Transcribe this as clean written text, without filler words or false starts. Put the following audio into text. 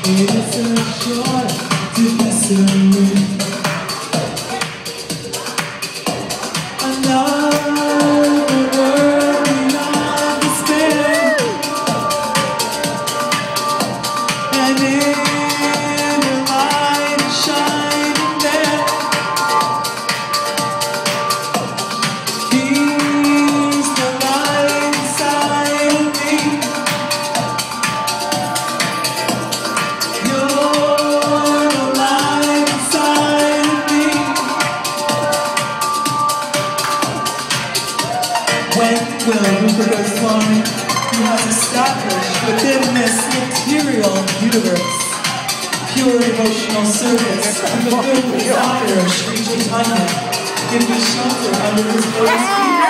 It is a joy to be serene. Another world beyond despair, and in the light shining there, he's the light inside of me. You're the light inside of me. When will Rupert Goswami, who has established within this material universe pure devotional service to fulfill the desire of Sri Chaitanya, give me shelter under his lotus feet?